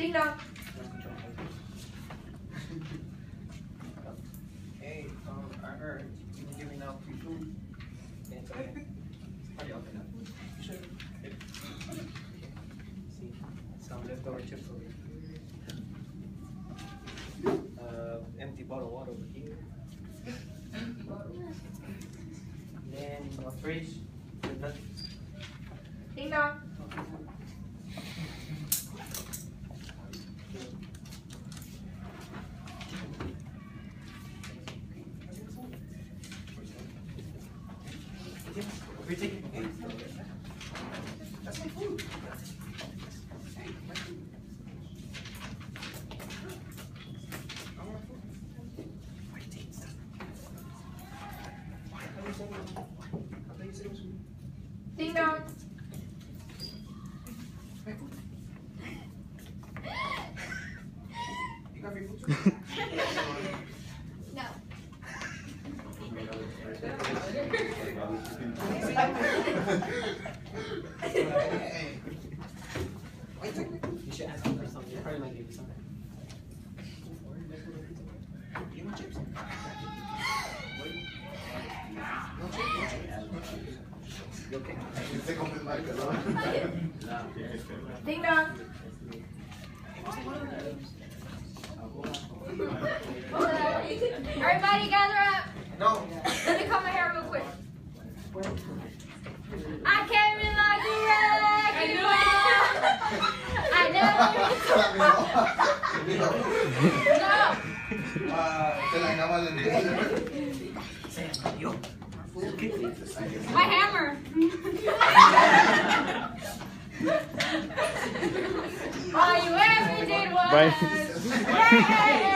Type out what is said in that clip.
Ding dong. Hey, I heard you were giving out free food. How do y'all open up? Sure. See, some leftover chips over here. Empty bottle of water over here. Then a fridge with nothing. Ding dong. We're taking that's some food. Hey, my food. I want food. Wait, take stuff. I thought you said it was food. Ding dong. My food. You got free food too? No. Hey. You should ask them for something. They probably might give you something. You want chips? No chips? You okay? Ding dong. Everybody gather up. No. Let me comb my hair real quick. I came in like a wrecking ball. I never. No. My hammer. All you ever did was.